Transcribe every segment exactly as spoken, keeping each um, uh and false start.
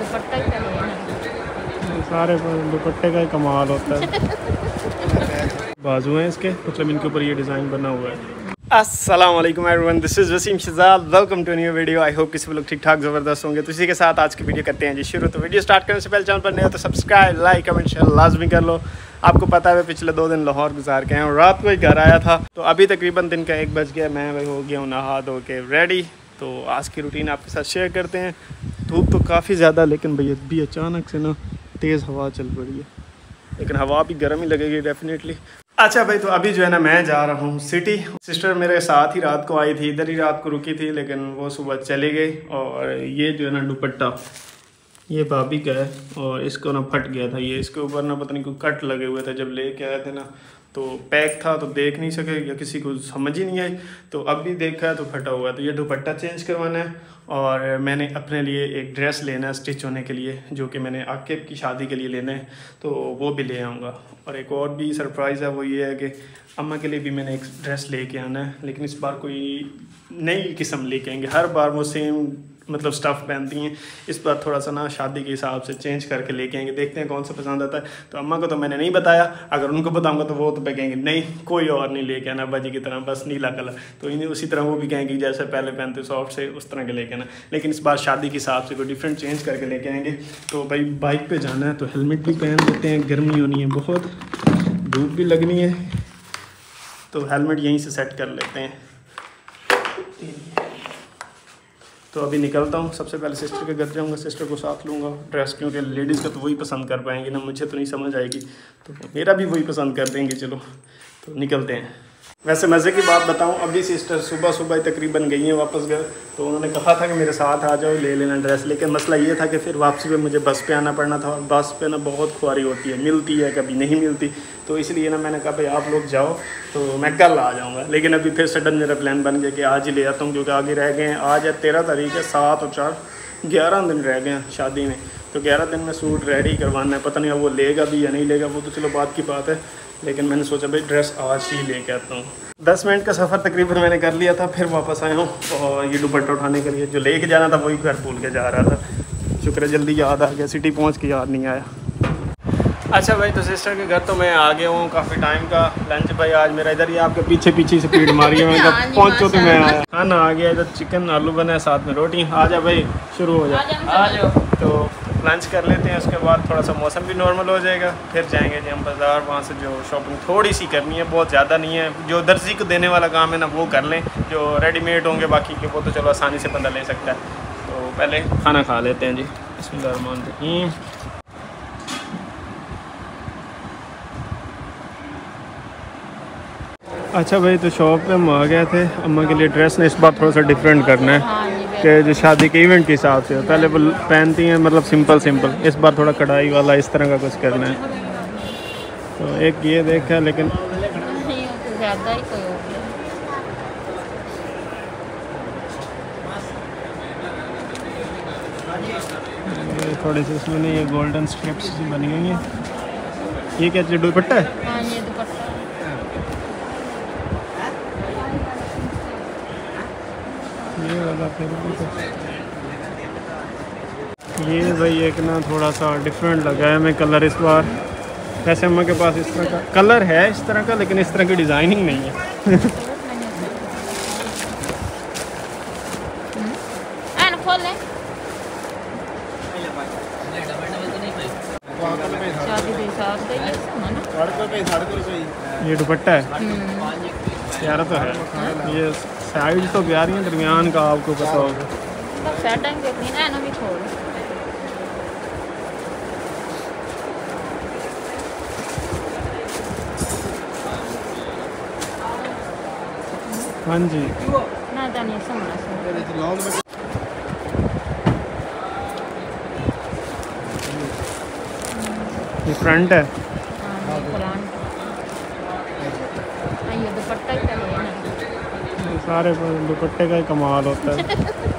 दुपट्टा ही चाहिए ना। सारे दुपट्टे का ही कमाल होता है। बाजू हैं इसके, मतलब इनके ऊपर ये डिज़ाइन बना हुआ है। अस्सलाम वालेकुम everyone, this is Waseem Shahzad, welcome to new video. I hope किसी लोग ठीक ठाक ज़बरदस्त होंगे। तो इसी के साथ आज की वीडियो करते हैं जी शुरू। तो वीडियो स्टार्ट करने से पहले चैनल पर नए हो तो सब्सक्राइब, लाइक, कमेंट, शेयर लाजमी कर लो। आपको पता है पिछले दो दिन लाहौर गुजार के हैं और रात को ही घर आया था, तो अभी तकरीबन दिन का एक बज गया। मैं भाई हो गया हूँ नहा धो के रेडी। तो आज की रूटीन आपके साथ शेयर करते हैं। धूप तो काफ़ी ज़्यादा, लेकिन भैया भी अचानक से ना तेज़ हवा चल पड़ी है, लेकिन हवा भी गर्म ही लगेगी डेफिनेटली। अच्छा भाई, तो अभी जो है ना मैं जा रहा हूँ सिटी। सिस्टर मेरे साथ ही रात को आई थी, इधर ही रात को रुकी थी, लेकिन वो सुबह चली गई। और ये जो है ना दुपट्टा ये भाभी का है और इसको ना फट गया था। ये इसके ऊपर ना पता नहीं कोई कट लगे हुए थे, जब लेके आए थे ना तो पैक था तो देख नहीं सके या किसी को समझ ही नहीं आई। तो अब भी देखा है तो फटा हुआ है। तो ये दुपट्टा चेंज करवाना है और मैंने अपने लिए एक ड्रेस लेना है स्टिच होने के लिए, जो कि मैंने आकिब की शादी के लिए लेना है, तो वो भी ले आऊँगा। और एक और भी सरप्राइज़ है, वो ये है कि अम्मा के लिए भी मैंने एक ड्रेस लेके आना है, लेकिन इस बार कोई नई किस्म लेके आएंगे। हर बार वो सेम मतलब स्टफ़ पहनती हैं, इस बार थोड़ा सा ना शादी के हिसाब से चेंज करके लेके आएंगे। देखते हैं कौन सा पसंद आता है। तो अम्मा को तो मैंने नहीं बताया, अगर उनको बताऊंगा तो वो तो कहेंगे नहीं कोई और नहीं लेके आना बाजी की तरह, बस नीला कलर। तो इन्हें उसी तरह वो भी कहेंगे जैसे पहले पहनते सॉफ्ट से उस तरह के लेके आना, लेकिन इस बार शादी के हिसाब से कोई डिफरेंट चेंज करके लेके आएंगे। तो भाई बाइक पर जाना है तो हेलमेट भी पहन लेते हैं, गर्मी होनी है बहुत, धूप भी लगनी है, तो हेलमेट यहीं से सेट कर लेते हैं। तो अभी निकलता हूँ। सबसे पहले सिस्टर के घर जाऊँगा, सिस्टर को साथ लूँगा ड्रेस, क्योंकि लेडीज़ का तो वही पसंद कर पाएंगी ना, मुझे तो नहीं समझ आएगी, तो मेरा भी वही पसंद कर देंगे। चलो तो निकलते हैं। वैसे मज़े की बात बताऊँ, अभी सिस्टर सुबह सुबह ही तकरीबन गई हैं वापस घर। तो उन्होंने कहा था कि मेरे साथ आ जाओ ले लेना ड्रेस, लेकिन मसला ये था कि फिर वापसी पे मुझे बस पे आना पड़ना था, और बस पे ना बहुत खुआरी होती है, मिलती है कभी नहीं मिलती। तो इसलिए ना मैंने कहा भाई आप लोग जाओ तो मैं कल आ जाऊँगा। लेकिन अभी फिर सडन मेरा प्लान बन गया कि आज ही ले आता हूँ, क्योंकि आगे रह गए हैं। आज है तेरह तारीख है, सात और चार ग्यारह दिन रह गए हैं शादी में। तो ग्यारह दिन में सूट रेडी करवाना है, पता नहीं अब वो लेगा भी या नहीं लेगा, वो तो चलो बात की बात है। लेकिन मैंने सोचा भाई ड्रेस आज ही लेके आता हूँ। दस मिनट का सफ़र तकरीबन मैंने कर लिया था, फिर वापस आया हूँ। और ये दुपट्टा उठाने के लिए जो लेके जाना था वही घर भूल के जा रहा था। शुक्र है जल्दी याद आ गया, सिटी पहुँच के याद नहीं आया। अच्छा भाई, तो सिस्टर के घर तो मैं आ गया हूँ काफ़ी टाइम का। लंच भाई आज मेरा इधर ही आपके पीछे पीछे से पीट मारी है, मैंने कहा पहुँचो तो मैं आया। खाना आ गया, इधर चिकन आलू बना है, साथ में रोटी। आ जा भाई, शुरू हो जा, आ जाओ। तो लंच कर लेते हैं, उसके बाद थोड़ा सा मौसम भी नॉर्मल हो जाएगा, फिर जाएंगे जी हम बाज़ार। वहाँ से जो शॉपिंग थोड़ी सी करनी है, बहुत ज़्यादा नहीं है। जो दर्जी को देने वाला काम है ना वो कर लें, जो रेडीमेड होंगे बाकी के वो तो चलो आसानी से बंदा ले सकता है। तो पहले खाना खा लेते हैं जी। बिस्मिल्लाहिर्रहमानिर्रहीम। अच्छा भाई, तो शॉप पे हम आ गए थे। अम्मा के लिए ड्रेस ने इस बार थोड़ा सा डिफरेंट करना है कि जो शादी के इवेंट के हिसाब से पहले वो पहनती हैं मतलब सिंपल सिंपल, इस बार थोड़ा कढ़ाई वाला इस तरह का कुछ करना है। तो एक ये देखा, लेकिन थोड़ी सी इसमें ये गोल्डन स्ट्रिप्स बनी हुई हैं। ये क्या चीज़, दुपट्टा है? हाँ, ये दुपट्टा। ये वाला फिर ये भाई एक ना थोड़ा सा डिफरेंट लगा है हमें कलर इस बार। वैसे अम्मा के पास इस तरह का कलर है इस तरह का, लेकिन इस तरह की डिज़ाइनिंग नहीं है। ये दुपट्टा है, प्यारा तो है। ये साइड तो प्यारी है, दरमियान का आपको पता होगा। हाँ जी, ये फ्रंट है। ये दुपट्टा ही चाहिए ना। सारे दुपट्टे का ही कमाल होता है।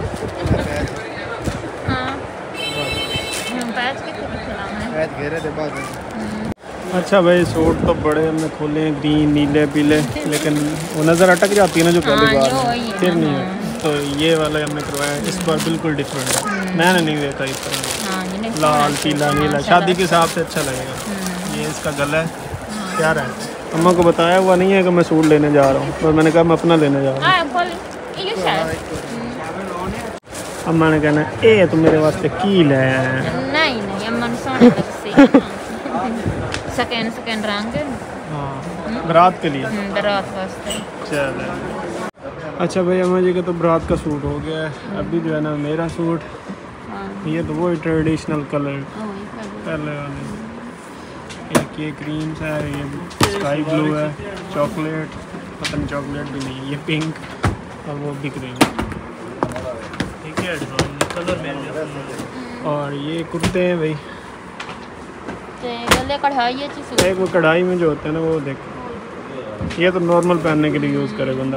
हाँ, पैच के पैच घेरे थे बाद। अच्छा भाई, सूट तो बड़े हमने खोले हैं, ग्रीन नीले पीले, लेकिन वो नज़र अटक जाती है ना जो पहली बार, फिर नहीं है। तो ये वाला हमने करवाया, इस बार बिल्कुल डिफरेंट है। मैंने नहीं देखा इस तरह हाँ, ये नहीं लाल पीला नीला, हाँ, शादी के हिसाब से अच्छा लगेगा। हम्म। ये इसका गला है, क्या है। अम्मा को बताया हुआ नहीं है कि मैं सूट लेने जा रहा हूँ, पर मैंने कहा मैं अपना लेने जा रहा हूँ। हाँ, खोल ये शायद अम्मा ने कहना ए तू मेरे वास्ते की ले आया। नहीं नहीं अम्मा ने सोने लगसे सेकंड सेकंड रंग हाँ, बरात के लिए बरात वास्ते। चल अच्छा भाई, अम्मा जी का तो बरात का सूट हो गया है। अभी जो है ना मेरा सूट, हाँ, ये तो वो ट्रेडिशनल कलर ओ, ये कर पहले वाले। एक ये क्रीम सा है, ये स्काई ब्लू है, चॉकलेट पता नहीं चॉकलेट भी नहीं, ये पिंक और वो भी क्रीम। ठीक है, कलर में। और ये कुर्ते हैं भाई, ते गले कढ़ाई है चीज़। एक वो कढ़ाई में जो होता है ना वो देख, ये तो नॉर्मल पहनने के लिए यूज़ करे बंदा।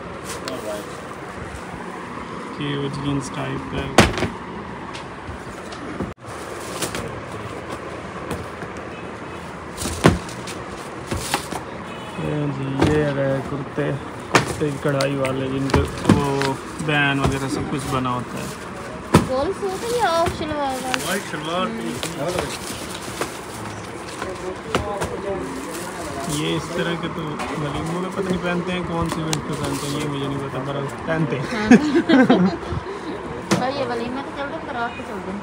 ये वो जीन्स टाइप का है। ये जी ये रहे कुर्ते, कुर्ते की कढ़ाई वाले जिनके वो बैन वगैरह सब कुछ बना होता है। गोल सूट है या ऑफ शलवार वाला? वाइट शलवार। ये इस तरह के तो गलीमों में पता नहीं पहनते हैं, कौन सी इवेंट पे पहनते हैं ये मुझे नहीं पता, पर पहनते हैं। भाई ये वलीमा तो चल रहा, बरात तो चल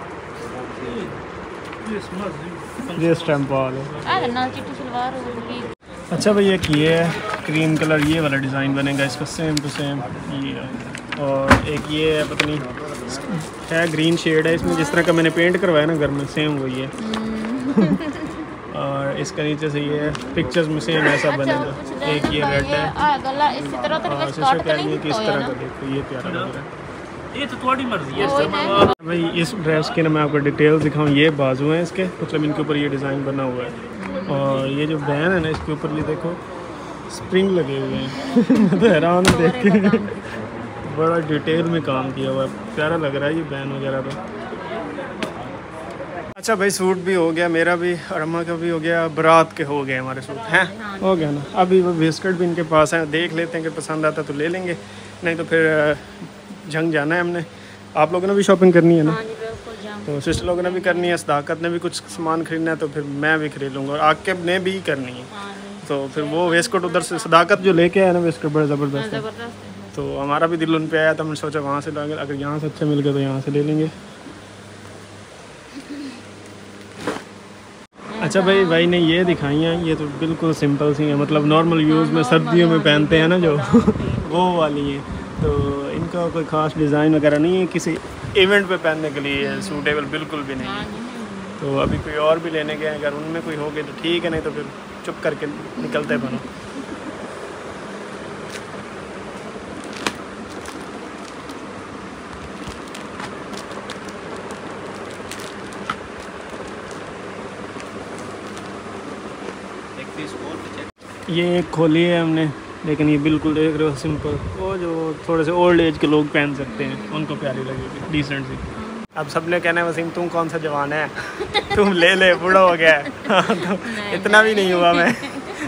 रही। ये स्टैम्प वाले। अरे ना चिट्टी शलवार होगी। अच्छा भाई, एक ये है क्रीम कलर, ये वाला डिज़ाइन बनेगा इसका सेम टू सेम ये है। और एक ये है, पता नहीं है, ग्रीन शेड है इसमें, जिस तरह का मैंने पेंट करवाया ना घर में सेम वही है। और इसका नीचे से ये पिक्चर्स में सेम ऐसा बनेगा। एक ये रेड है, गला इसी तरह तो और स्कर्ट तो नहीं किस तरह का देखो, ये प्यारा लग रहा है। ये तो तुम्हारी मर्जी है भाई। इस ड्रेस के ना मैं आपको डिटेल दिखाऊं, ये बाजू हैं इसके, मतलब इनके ऊपर ये डिज़ाइन बना हुआ है। और ये जो बैन है ना इसके ऊपर ये देखो स्प्रिंग लगे हुए हैं। मैं तो हैरान हूँ देख के, बड़ा डिटेल में काम किया हुआ है, प्यारा लग रहा है ये बैन वगैरह तो। अच्छा भाई, सूट भी हो गया मेरा भी, और अम्मा का भी हो गया, बारात के हो गए हमारे सूट हैं, हो गया ना। अभी वो बिस्किट भी इनके पास हैं, देख लेते हैं कि पसंद आता तो ले लेंगे, नहीं तो फिर जंग जाना है हमने। आप लोगों ने भी शॉपिंग करनी है ना? तो सिस्टर लोगों ने भी करनी है, सदाकत ने भी कुछ सामान खरीदना है, तो फिर मैं भी खरीद लूँगा, और आकिब ने भी करनी है। तो फिर वो वेस्टकोट उधर से सदाकत जो लेके आया ना वेस्टकोट बड़ा ज़बरदस्त है, तो हमारा भी दिल उन पे आया था, मैंने सोचा वहाँ से लाएंगे, अगर यहाँ से अच्छे मिल गए तो यहाँ से ले लेंगे। अच्छा भाई, भाई ने ये दिखाई हैं, ये तो बिल्कुल सिंपल सी हैं, मतलब नॉर्मल यूज़ में सर्दियों में पहनते हैं ना जो वो वाली हैं। तो इनका कोई ख़ास डिज़ाइन वगैरह नहीं है, किसी इवेंट पे पहनने के लिए सूटेबल बिल्कुल भी नहीं है। तो अभी कोई और भी लेने गए, अगर उनमें कोई हो गए तो ठीक है, नहीं तो फिर चुप करके निकलते बनो। ये एक खोली है हमने, लेकिन ये बिल्कुल देख रहे हो सिंपल, वो जो थोड़े से ओल्ड एज के लोग पहन सकते हैं उनको प्यारी लगेगी, डिसेंट सी। अब सबने कहना है वसीम तुम कौन सा जवान है, तुम ले ले, बूढ़ा हो गया है। तो इतना भी नहीं हुआ मैं।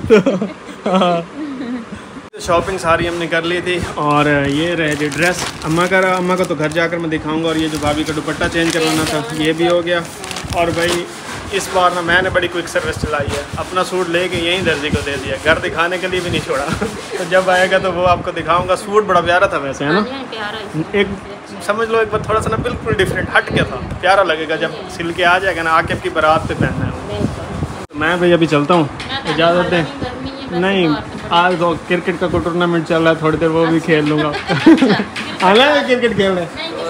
तो शॉपिंग सारी हमने कर ली थी, और ये रहे जो ड्रेस अम्मा का रहा, अम्मा का तो घर जाकर मैं दिखाऊंगा। और ये जो भाभी का दुपट्टा चेंज करवाना था ये भी हो गया। और भाई इस बार ना मैंने बड़ी क्विक सर्विस चलाई है, अपना सूट लेके यहीं दर्जी को दे दिया, घर दिखाने के लिए भी नहीं छोड़ा। तो जब आएगा तो वो आपको दिखाऊंगा। सूट बड़ा प्यारा था वैसे, है ना, एक समझ लो एक बार थोड़ा सा ना बिल्कुल डिफरेंट हट के था, प्यारा लगेगा जब सिल के आ जाएगा ना, आकिब की बारात पे पहनना है। तो मैं भाई अभी चलता हूँ, इजाज़त दें। नहीं, आज तो क्रिकेट का कोई टूर्नामेंट चल रहा है, थोड़ी देर वो भी खेल लूँगा। आना है क्रिकेट खेलने?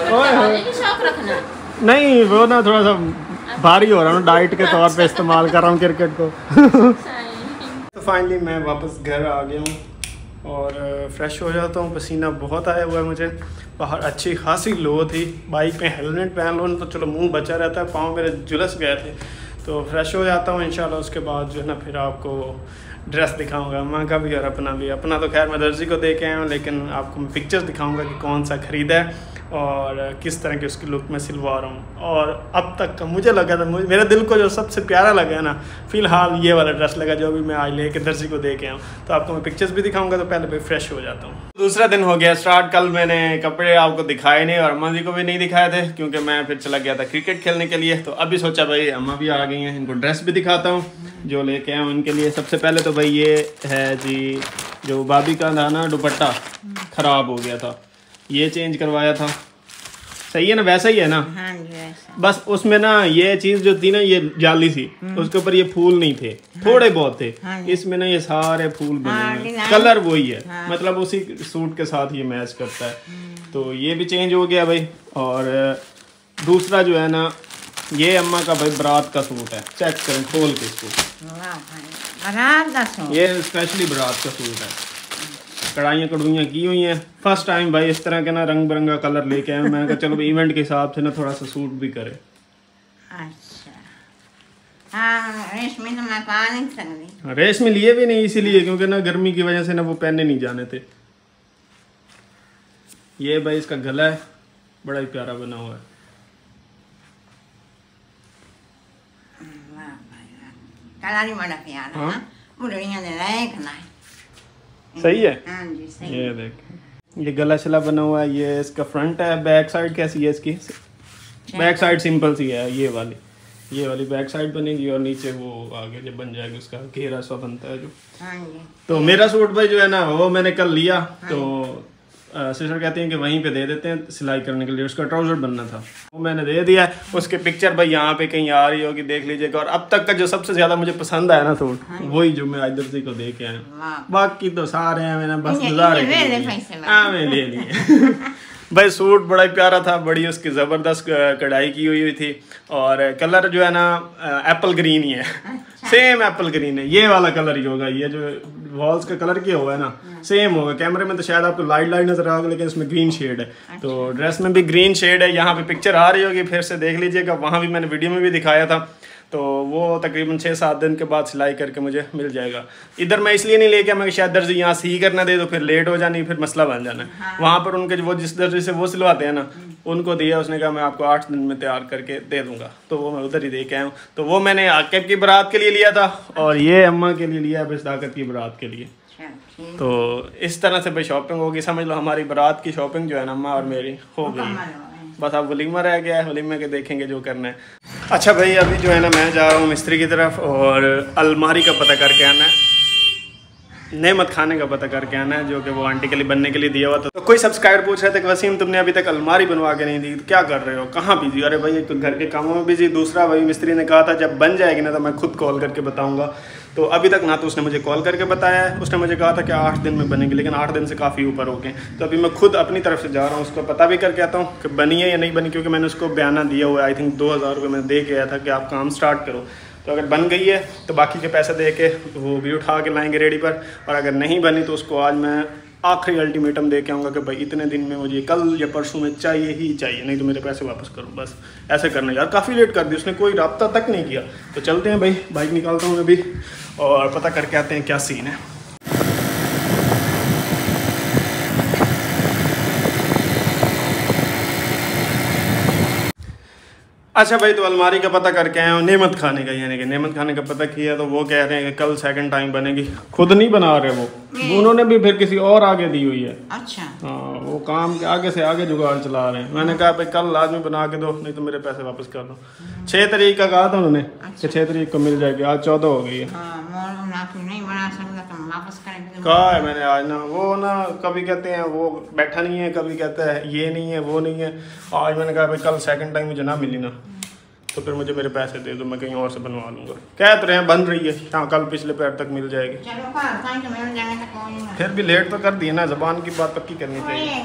नहीं, वो ना थोड़ा सा भारी हो रहा हूँ, डाइट के तौर पे इस्तेमाल कर रहा हूँ क्रिकेट को। तो फाइनली मैं वापस घर आ गया हूँ और फ्रेश हो जाता हूँ। पसीना बहुत आया हुआ है मुझे, बाहर अच्छी खासी लो थी, बाइक पे हेलमेट पहन लो तो चलो मुंह बचा रहता है, पाँव मेरे झुलस गए थे। तो फ्रेश हो जाता हूँ इंशाल्लाह, उसके बाद जो है ना फिर आपको ड्रेस दिखाऊंगा, अम्मा का भी और अपना भी। अपना तो खैर मैं दर्जी को दे के आया हूँ, लेकिन आपको मैं पिक्चर्स दिखाऊंगा कि कौन सा ख़रीदा है। और किस तरह के उसकी लुक में सिलवा रहा हूँ। और अब तक का मुझे लगा था, मुझे मेरे दिल को जो सबसे प्यारा लगा ना फ़िलहाल ये वाला ड्रेस लगा जो अभी मैं आज ले के दर्जी को दे के आऊँ। तो आपको मैं पिक्चर्स भी दिखाऊंगा, तो पहले मैं फ्रेश हो जाता हूँ। दूसरा दिन हो गया स्टार्ट। कल मैंने कपड़े आपको दिखाए नहीं और अम्मा जी को भी नहीं दिखाए थे क्योंकि मैं फिर चला गया था क्रिकेट खेलने के लिए। तो अभी सोचा भाई अम्मा भी आ गई हैं, इनको ड्रेस भी दिखाता हूँ जो लेके आया हूँ उनके लिए। सबसे पहले तो भाई ये है जी जो भाभी का था ना दुपट्टा ख़राब हो गया था, ये चेंज करवाया था। सही है ना, वैसा ही है ना? हाँ जी वैसा। बस उसमें ना ये चीज़ जो थी ना ये जाली सी, उसके ऊपर ये फूल नहीं थे, थोड़े बहुत थे। हाँ इसमें ना ये सारे फूल बने हाँ, हैं, कलर वही है। हाँ। मतलब उसी सूट के साथ ये मैच करता है। तो ये भी चेंज हो गया भाई। और दूसरा जो है ना ये अम्मा का भाई बारात का सूट है, चेक करें खोल के इसको। बारात का सूट, ये स्पेशली बारात का सूट है, कढ़ाइयाँ कढ़ुइयाँ की हुई हैं। फर्स्ट टाइम भाई इस तरह के ना रंग बिरंगा कलर लेके आए। मैंने कहा चलो इवेंट के हिसाब से ना थोड़ा सा सूट भी करे। अच्छा हाँ, रेशमी तो मैं पा नहीं सकती। रेशमी लिए भी नहीं इसीलिए क्योंकि ना गर्मी की वजह से ना वो पहने नहीं जाने थे। ये भाई इसका गला है, बड़ा ही प्यारा बना हुआ है। कलर ही बड़ा प्यारा है, मुरैया दे रहा है करना है। सही है। हाँ जी सही। ये देख, ये गला शला बना हुआ है। ये इसका फ्रंट है। बैक साइड कैसी है इसकी? बैक साइड सिंपल सी है, ये वाली ये वाली बैक साइड बनेगी और नीचे वो आगे जब बन जाएगी उसका घेरा सा बनता है जो। हाँ जी। तो मेरा सूट भाई जो है ना वो मैंने कल लिया। हाँ। तो सिस्टर कहती हैं कि वहीं पे दे देते हैं सिलाई करने के लिए। उसका ट्राउजर बनना था, वो मैंने दे दिया। उसके पिक्चर भाई यहाँ पे कहीं आ रही होगी, देख लीजिएगा। और अब तक का जो सबसे ज्यादा मुझे पसंद आया ना सूट, हाँ। वही जो मैं इधर से को दे के आया। बाकी तो सारे हैं मैंने बस गुजारे ले लिए। भाई सूट बड़ा ही प्यारा था, बड़ी उसकी ज़बरदस्त कढ़ाई की हुई हुई थी। और कलर जो है ना एप्पल ग्रीन ही है। अच्छा। सेम एप्पल ग्रीन है, ये वाला कलर ही होगा। ये जो वॉल्स का कलर किया हुआ है ना सेम होगा। कैमरे में तो शायद आपको लाइट लाइट नजर आएगा लेकिन इसमें ग्रीन शेड है। अच्छा। तो ड्रेस में भी ग्रीन शेड है। यहाँ पे पिक्चर आ रही होगी, फिर से देख लीजिएगा। वहाँ भी मैंने वीडियो में भी दिखाया था। तो वो तकरीबन छः सात दिन के बाद सिलाई करके मुझे मिल जाएगा। इधर मैं इसलिए नहीं लेके मैं शायद दर्जी यहाँ सी करना दे तो फिर लेट हो जानी, फिर मसला बन जाना। हाँ। वहाँ पर उनके वो जिस दर्जी से वो सिलवाते हैं ना उनको दिया, उसने कहा मैं आपको आठ दिन में तैयार करके दे दूंगा। तो वो मैं उधर ही दे के आया हूँ। तो वो मैंने आकिब की बारात के लिए लिया था और ये अम्मा के लिए लिया बिस्ताकत की बारात के लिए। तो इस तरह से भाई शॉपिंग होगी। समझ लो हमारी बारात की शॉपिंग जो है ना अम्मा और मेरी हो गई। बस अब वलीमा रह गया है, वलीमे के देखेंगे जो करना है। अच्छा भाई अभी जो है ना मैं जा रहा हूँ मिस्त्री की तरफ और अलमारी का पता करके आना है, नेमत खाने का पता करके आना है जो कि वो आंटी के लिए बनने के लिए दिया हुआ था। तो कोई सब्सक्राइबर पूछ रहे थे कि वसीम तुमने अभी तक अलमारी बनवा के नहीं दी, तो क्या कर रहे हो, कहाँ बिजी? अरे भाई एक तो घर के कामों में बिजी, दूसरा भाई मिस्त्री ने कहा था जब बन जाएगी ना तो मैं खुद कॉल करके बताऊँगा। तो अभी तक ना तो उसने मुझे कॉल करके बताया है, उसने मुझे कहा था कि आठ दिन में बनेगी, लेकिन आठ दिन से काफ़ी ऊपर हो गए। तो अभी मैं खुद अपनी तरफ से जा रहा हूँ, उसको पता भी करके आता हूँ कि बनी है या नहीं बनी, क्योंकि मैंने उसको बयाना दिया हुआ है। आई थिंक दो हज़ार रुपये मैंने दे के आया था कि आप काम स्टार्ट करो। तो अगर बन गई है तो बाकी के पैसे दे के वो भी उठा के लाएंगे रेडी पर, और अगर नहीं बनी तो उसको आज मैं आखिरी अल्टीमेटम दे के आऊँगा कि भाई इतने दिन में मुझे कल या परसों में चाहिए ही चाहिए, नहीं तो मेरे पैसे वापस करो। बस ऐसे करना यार, काफ़ी लेट कर दी उसने, कोई रब्ता तक नहीं किया। तो चलते हैं भाई, बाइक निकालता हूँ अभी और पता करके आते हैं क्या सीन है। अच्छा भाई तो अलमारी का पता करके आए हो, नेमत खाने का, यानी कि नेमत खाने का पता किया तो वो कह रहे हैं कि कल सेकंड टाइम बनेगी। खुद नहीं बना रहे वो, उन्होंने भी फिर किसी और आगे दी हुई है। अच्छा हाँ, वो काम के आगे से आगे जुगाड़ चला रहे हैं। मैंने कहा भाई कल लाजमी बना के दो, नहीं तो मेरे पैसे वापस कर दो। छः तारीख का कहा था उन्होंने कि छः तारीख को मिल जाएगी, आज चौदह हो गई है। कहा है मैंने आज ना, वो ना कभी कहते हैं वो बैठा नहीं है, कभी कहता है ये नहीं है वो नहीं है। आज मैंने कहा भाई कल सेकंड टाइम मुझे ना मिली ना तो फिर मुझे मेरे पैसे दे दो, मैं कहीं और से बनवा लूँगा। कह तो रहे हैं बन रही है, हाँ कल पिछले पैर तक मिल जाएगी। फिर भी लेट तो कर दिए ना, ज़बान की बात पक्की करनी चाहिए।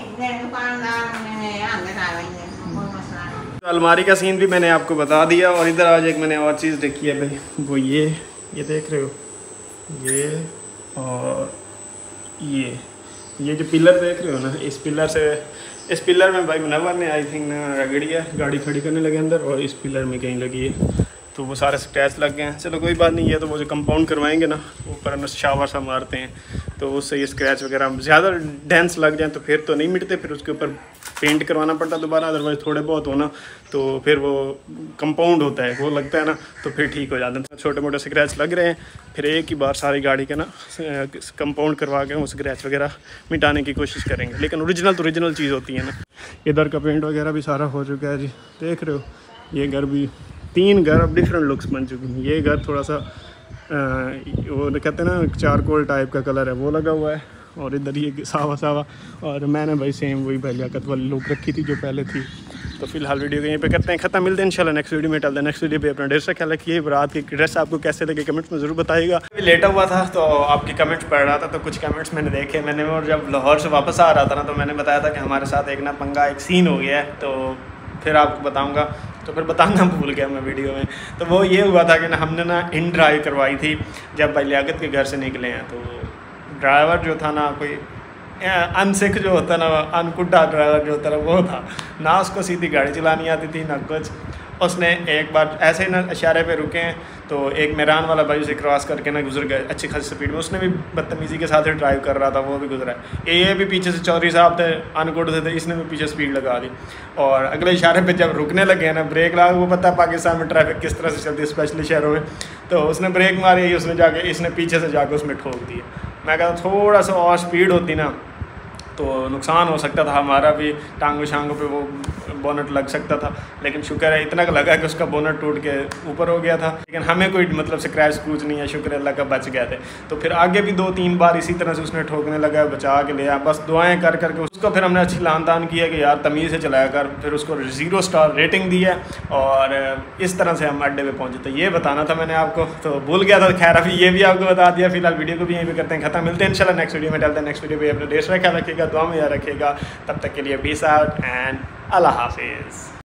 तो अलमारी का सीन भी मैंने आपको बता दिया। और इधर आज एक मैंने और चीज़ देखी है भाई, वो ये ये देख रहे हो, ये और ये ये जो पिलर देख रहे हो ना, इस पिलर से इस पिलर में भाई मुनव्वर ने आई थिंक ना रगड़ी है, गाड़ी खड़ी करने लगे अंदर, और इस पिलर में कहीं लगी है तो वो सारे स्क्रैच लग गए हैं। चलो कोई बात नहीं है, तो वो जो कंपाउंड करवाएंगे ना ऊपर शावर सा मारते हैं तो उससे ये स्क्रैच वगैरह ज़्यादा डेंस लग जाए तो फिर तो नहीं मिटते, फिर उसके ऊपर पेंट करवाना पड़ता दोबारा, अदरवाइज़ थोड़े बहुत होना तो फिर वो कंपाउंड होता है, वो लगता है ना, तो फिर ठीक हो जाते हैं। छोटे मोटे स्क्रैच लग रहे हैं, फिर एक ही बार सारी गाड़ी के ना कंपाउंड करवा के वो स्क्रैच वगैरह मिटाने की कोशिश करेंगे। लेकिन ओरिजिनल तो ओरिजिनल चीज़ होती है ना। इधर का पेंट वगैरह भी सारा हो चुका है जी, देख रहे हो। ये घर भी, तीन घर अब डिफरेंट लुक्स बन चुके हैं। ये घर थोड़ा सा आ, वो कहते हैं ना चारकोल टाइप का कलर है, वो लगा हुआ है। और इधर ये सावा सावा, और मैंने भाई सेम वही लियाकत वाली लुक रखी थी जो पहले थी। तो फिलहाल वीडियो को यहीं पे करते हैं ख़त्म। मिलते हैं इंशाल्लाह नेक्स्ट वीडियो में। चलते हैं नेक्स्ट वीडियो पे। अपना ढेर सा ख्याल रखिए। रात की ड्रेस आपको कैसे लगे कमेंट्स में ज़रूर बताइएगा। लेटा हुआ था तो आपके कमेंट्स पढ़ रहा था, तो कुछ कमेंट्स मैंने देखे मैंने, और जब लाहौर से वापस आ रहा था ना, तो मैंने बताया था कि हमारे साथ एक ना पंगा, एक सीन हो गया है, तो फिर आपको बताऊँगा। तो फिर बताना भूल गया मैं वीडियो में। तो वो ये हुआ था कि ना हमने ना इन ड्राइव करवाई थी जब भाई लियाकत के घर से निकले हैं। तो ड्राइवर जो था ना, कोई अनसिख जो होता ना, अनकुड्डा ड्राइवर जो होता ना, वो था ना। उसको सीधी गाड़ी चलानी आती थी ना कुछ। उसने एक बार ऐसे ही ना इशारे पे रुके हैं, तो एक मेरान वाला भाई उसे क्रॉस करके ना गुजर गए अच्छी खासी स्पीड में। उसने भी बदतमीज़ी के साथ ही ड्राइव कर रहा था, वो भी गुजरा है। ये भी पीछे से चौधरी साहब थे, अनकुड थे, इसने भी पीछे स्पीड लगा दी। और अगले इशारे पे जब रुकने लगे ना, ब्रेक लगा, वो पता है पाकिस्तान में ट्रैफिक किस तरह से चलती है, स्पेशली शहरों में। तो उसने ब्रेक मारी, उसने जाके इसने पीछे से जाके उसमें ठोक दिया। मैं कहता थोड़ा सा और स्पीड होती ना तो नुकसान हो सकता था हमारा भी, टांगों शांगों पे वो बोनट लग सकता था। लेकिन शुक्र है इतना लगा कि उसका बोनट टूट के ऊपर हो गया था। लेकिन हमें कोई मतलब स्क्रैच स्क्रूच नहीं है, शुक्र अल्लाह का बच गए थे। तो फिर आगे भी दो तीन बार इसी तरह से उसने ठोकने लगा, बचा के लिया। बस दुआएं कर करके उसको फिर हमने अच्छी लान तान किया कि यार तमीज़ से चलाया कर। फिर उसको ज़ीरो स्टार रेटिंग दी है और इस तरह से हम अड्डे पे पहुँचे। तो ये बताना था मैंने आपको, तो भूल गया था। खैर अभी ये भी आपको बता दिया। फिलहाल वीडियो को भी यहीं पे करते हैं ख़त्म। मिलते हैं इंशाल्लाह नेक्स्ट वीडियो में। डालते हैं नेक्स्ट वीडियो पे। अपने देश में ख्याल रखिएगा, दुआ में याद रखिएगा। तब तक के लिए पीस आउट एंड अल्लाह हाफिज़।